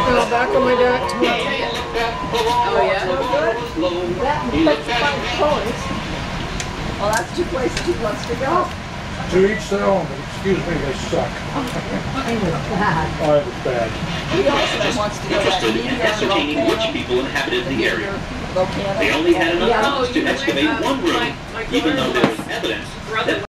smell back on my deck tomorrow. Oh yeah? That and petrified toys. Well, that's two places he wants to go. To each their own, but excuse me, they suck. It was bad. Oh, it was bad. He also wants to go back Interested in ascertaining which people inhabited the area. They only had enough funds to excavate one room, even though there was evidence that